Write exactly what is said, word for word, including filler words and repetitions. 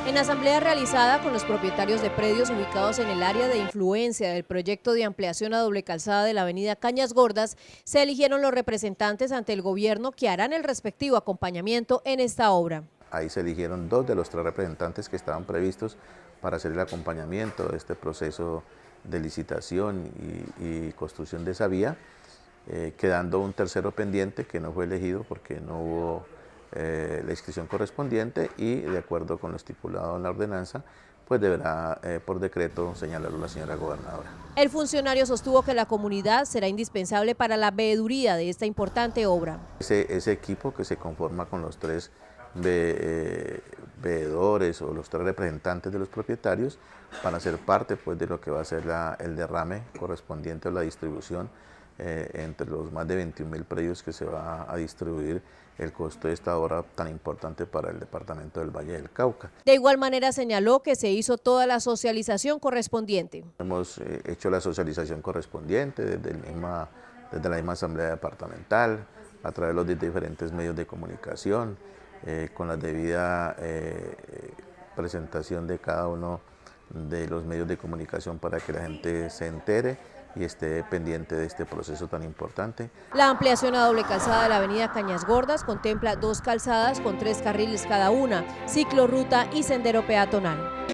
En asamblea realizada con los propietarios de predios ubicados en el área de influencia del proyecto de ampliación a doble calzada de la avenida Cañas Gordas, se eligieron los representantes ante el gobierno que harán el respectivo acompañamiento en esta obra. Ahí se eligieron dos de los tres representantes que estaban previstos para hacer el acompañamiento de este proceso de licitación y, y construcción de esa vía, eh, quedando un tercero pendiente que no fue elegido porque no hubo eh, la inscripción correspondiente y de acuerdo con lo estipulado en la ordenanza, pues deberá eh, por decreto señalarlo la señora gobernadora. El funcionario sostuvo que la comunidad será indispensable para la veeduría de esta importante obra. Ese, ese equipo que se conforma con los tres ve, eh, veedores o los tres representantes de los propietarios van a ser parte pues, de lo que va a ser la, el derrame correspondiente a la distribución eh, entre los más de veintiún mil predios que se va a distribuir el costo de esta obra tan importante para el departamento del Valle del Cauca. De igual manera señaló que se hizo toda la socialización correspondiente. Hemos eh, hecho la socialización correspondiente desde, el misma, desde la misma asamblea departamental, a través de los diferentes medios de comunicación, eh, con la debida eh, presentación de cada uno de los medios de comunicación para que la gente se entere y esté pendiente de este proceso tan importante. La ampliación a doble calzada de la avenida Cañas Gordas contempla dos calzadas con tres carriles cada una, ciclorruta y sendero peatonal.